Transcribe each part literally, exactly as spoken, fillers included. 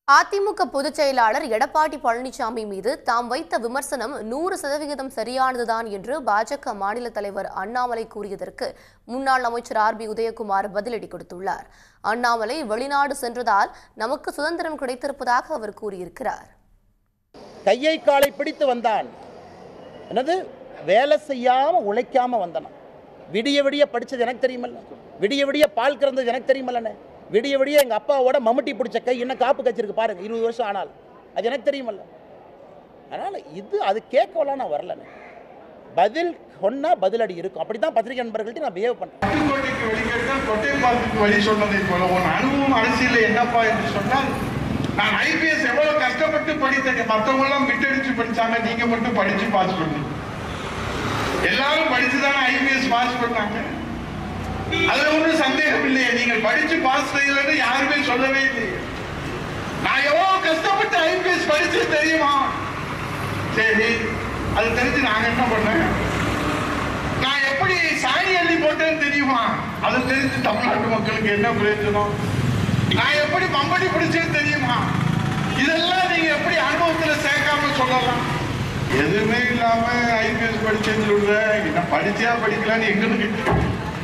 அதிமுக பொதுச் செயலாளர் எடப்பாடி பழனிசாமி மீது தாம் வைத்த விமர்சனம் நூறு சதவிகிதம் சரியானதுதான் என்று பாஜக மாநில தலைவர் அண்ணாமலை கூறியதற்கு முன்னாள் அமைச்சர் ஆர் பி உதயகுமார் பதிலடி கொடுத்துள்ளார். அண்ணாமலை வெளிநாடு சென்றதால் நமக்கு சுதந்திரம் கிடைத்திருப்பதாக அவர் கூறியிருக்கிறார். கையை காலை பிடித்து வந்தான், என்னது வேலை செய்யாம உழைக்காம வந்தான். விடிய விடிய படிச்சது எனக்கு தெரியுமல்ல, விடிய விடிய பால் கறந்தது எனக்கு தெரியுமல்லண்ணே, விடிய விடிய எங்கள் அப்பாவோட மம்முட்டி பிடிச்ச கை இன்னும் காப்பு கச்சிருக்கு பாருங்க, இருபது வருஷம் ஆனால் அது எனக்கு தெரியுமல்ல. அதனால் இது அது கேட்கலாம் நான் வரலண்ணே. பதில் சொன்னால் பதிலடி இருக்கும். அப்படி தான் பத்திரிகை நண்பர்கள்ட்ட நான் பிஹேவ் பண்ணுறேன். பட்டுக்கோட்டைக்கு வெளிக்கேட்டால் கொட்டைப்பாலத்துக்கு வழி சொன்னதை போல உன் அனுபவம் அரசியல் என்னப்பா என்று சொன்னால், நான் ஐபிஎஸ் எவ்வளோ கஷ்டப்பட்டு படித்தேன், மற்றவங்களாம் விட்டடிச்சு படித்தாங்க, நீங்கள் மட்டும் படித்து பாஸ் பண்ணீங்க. எல்லாரும் படித்து தானே ஐபிஎஸ் பாஸ் பண்ணாங்க, அதுல ஒன்றும் சந்தேகம் இல்லையே. நீங்கள் படிச்சு பாஸ் செய்யலன்னு யாருமே சொல்லவே இல்லையே. நான் எவ்வளவு கஷ்டப்பட்டு ஐபிஎஸ் படிச்சு தெரியுமா? சரி, அது தெரிஞ்சு நாங்க என்ன பண்ணேன், நான் எப்படி சாணி அள்ளி போட்டேன்னு தெரியுமா? அது தெரிஞ்சு தமிழ்நாட்டு மக்களுக்கு என்ன பிரயோஜனம்? நான் எப்படி மம்படி பிடிச்சேன்னு தெரியுமா? இதெல்லாம் நீங்க எப்படி அனுபவத்துல சேர்க்காம சொல்லலாம்? எதுவுமே இல்லாம ஐபிஎஸ் படிச்சேன்னு சொல்ற, என்ன படிச்சியா படிக்கலான்னு எங்களுக்கு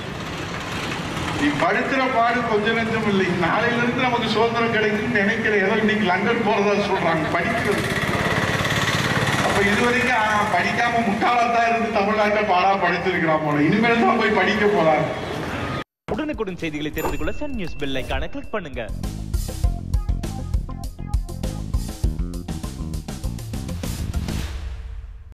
நீ படுத்துற பாடு கொஞ்சம் நெஞ்சம் இல்லை. நாளையில இருந்து நமக்கு சுதந்திரம் கிடைக்கும்னு நினைக்கிறேன். ஏதோ இன்னைக்கு லண்டன் போறதா சொல்றாங்க படிக்கிறது. அப்ப இதுவரைக்கும் படிக்காம முட்டாளத்தான் இருந்து தமிழ்நாட்டை பாடா படிச்சிருக்கிறான் போல, இனிமேல் தான் போய் படிக்க போறாங்க. உடனுக்குடன் செய்திகளை தெரிந்து கொள்ள சன் நியூஸ் பெல் ஐகானை கிளிக் பண்ணுங்க.